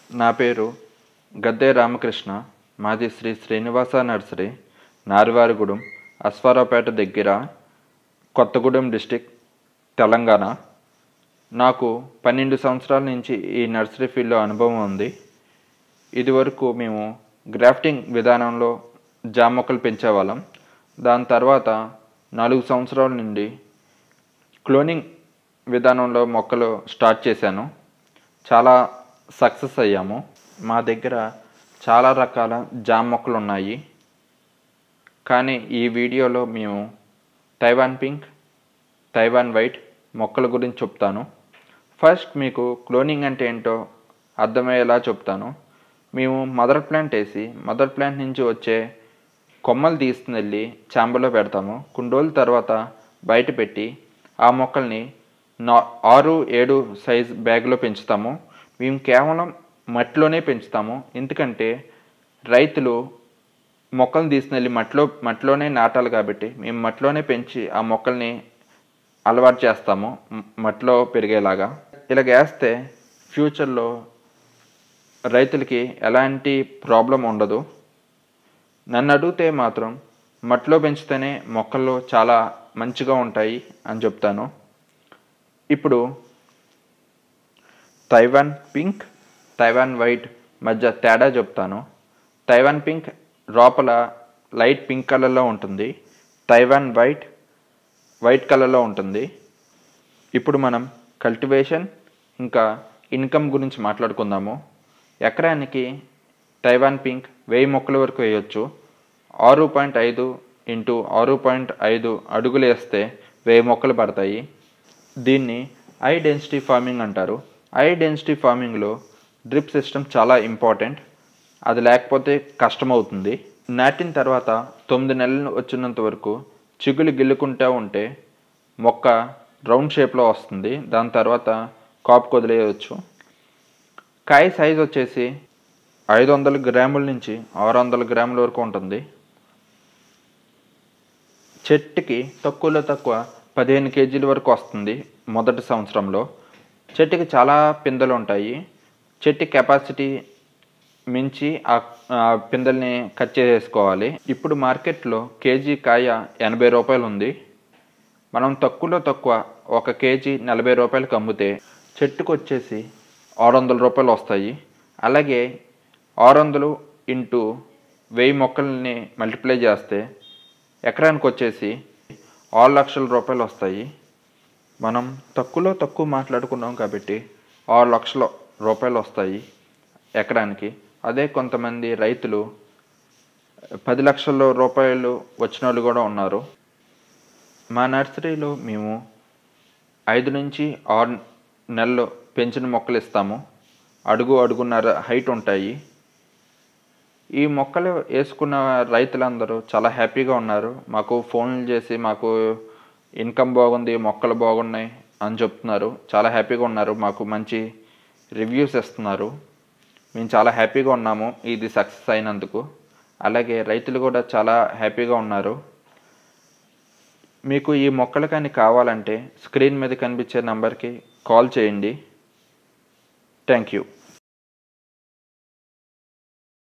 నా పేరు గద్దే రామకృష్ణ. మాది శ్రీ శ్రీనివాస నర్సరీ, నారివారిగూడెం, అశ్వారావుపేట దగ్గర, కొత్తగూడెం డిస్టిక్, తెలంగాణ. నాకు 12 సంవత్సరాల నుంచి ఈ నర్సరీ ఫీల్డ్లో అనుభవం ఉంది. ఇదివరకు మేము గ్రాఫ్టింగ్ విధానంలో జామ మొక్కలు పెంచేవాళ్ళం. దాని తర్వాత 4 సంవత్సరాల నుండి క్లోనింగ్ విధానంలో మొక్కలు స్టార్ట్ చేశాను. చాలా సక్సెస్ అయ్యాము. మా దగ్గర చాలా రకాల జామ మొక్కలు ఉన్నాయి. కానీ ఈ వీడియోలో మేము తైవాన్ పింక్, తైవాన్ వైట్ మొక్కల గురించి చెప్తాను. ఫస్ట్ మీకు క్లోనింగ్ అంటే ఏంటో అర్థమయ్యేలా చెప్తాను. మేము మదర్ ప్లాంట్ వేసి మదర్ ప్లాంట్ నుంచి వచ్చే కొమ్మలు తీసుకుని చాంబర్లో పెడతాము. కొన్ని రోజుల తర్వాత బయట పెట్టి ఆ మొక్కల్ని 6-7 సైజ్ బ్యాగ్లో పెంచుతాము. మేము కేవలం మట్టిలోనే పెంచుతాము. ఎందుకంటే రైతులు మొక్కలను తీసుకుని మట్టిలోనే నాటాలి కాబట్టి మేము మట్టిలోనే పెంచి ఆ మొక్కల్ని అలవాటు చేస్తాము మట్టిలో పెరిగేలాగా. ఇలాగ వేస్తే ఫ్యూచర్లో రైతులకి ఎలాంటి ప్రాబ్లం ఉండదు. నన్ను అడిగితే మాత్రం మట్టిలో పెంచితేనే మొక్కలు చాలా మంచిగా ఉంటాయి అని చెప్తాను. ఇప్పుడు తైవాన్ పింక్, తైవాన్ వైట్ మధ్య తేడా చెప్తాను. తైవాన్ పింక్ లోపల లైట్ పింక్ కలర్లో ఉంటుంది. తైవాన్ వైట్ కలర్లో ఉంటుంది. ఇప్పుడు మనం కల్టివేషన్ ఇంకా ఇన్కమ్ గురించి మాట్లాడుకుందాము. ఎకరానికి తైవాన్ పింక్ 1000 మొక్కల వరకు వేయొచ్చు. 6.5 x 6.5 అడుగులు వేస్తే 1000 మొక్కలు పడతాయి. దీన్ని హై డెన్సిటీ ఫార్మింగ్ అంటారు. హై డెన్సిటీ ఫార్మింగ్లో డ్రిప్ సిస్టమ్ చాలా ఇంపార్టెంట్. అది లేకపోతే కష్టమవుతుంది. నాటిన తర్వాత 9 నెలలు వచ్చినంత వరకు చిగులు గిల్లుకుంటూ ఉంటే మొక్క రౌండ్ షేప్లో వస్తుంది. దాని తర్వాత కాపు వదిలేయవచ్చు. కాయ సైజ్ వచ్చేసి 500 గ్రాముల నుంచి 600 గ్రాముల వరకు ఉంటుంది. చెట్టుకి తక్కువలో తక్కువ 15 కేజీల వరకు వస్తుంది మొదటి సంవత్సరంలో. చెట్టుకి చాలా పిందెలు ఉంటాయి. చెట్టు కెపాసిటీ మించి ఆ పిందెల్ని కట్ చేసుకోవాలి. ఇప్పుడు మార్కెట్లో కేజీ కాయ 80 రూపాయలు ఉంది. మనం తక్కువలో తక్కువ 1 కేజీ 40 రూపాయలకు అమ్మితే చెట్టుకు వచ్చేసి 600 రూపాయలు వస్తాయి. అలాగే 600 x 1000 మొక్కల్ని మల్టిప్లై చేస్తే ఎకరానికి వచ్చేసి 6 లక్షల రూపాయలు వస్తాయి. మనం తక్కువలో తక్కువ మాట్లాడుకున్నాం కాబట్టి 6 లక్షల రూపాయలు వస్తాయి ఎకరానికి. అదే కొంతమంది రైతులు 10 లక్షల రూపాయలు వచ్చిన వాళ్ళు కూడా ఉన్నారు. మా నర్సరీలో మేము 5 నుంచి 6 నెలలు పెంచిన మొక్కలు ఇస్తాము. అడుగున్నర హైట్ ఉంటాయి. ఈ మొక్కలు వేసుకున్న రైతులందరూ చాలా హ్యాపీగా ఉన్నారు. మాకు ఫోన్లు చేసి మాకు ఇన్కమ్ బాగుంది, మొక్కలు బాగున్నాయి అని చెప్తున్నారు. చాలా హ్యాపీగా ఉన్నారు. మాకు మంచి రివ్యూస్ ఇస్తున్నారు. మేము చాలా హ్యాపీగా ఉన్నాము ఇది సక్సెస్ అయినందుకు. అలాగే రైతులు కూడా చాలా హ్యాపీగా ఉన్నారు. మీకు ఈ మొక్కలు కానీ కావాలంటే స్క్రీన్ మీద కనిపించే నంబర్కి కాల్ చేయండి. Thank you.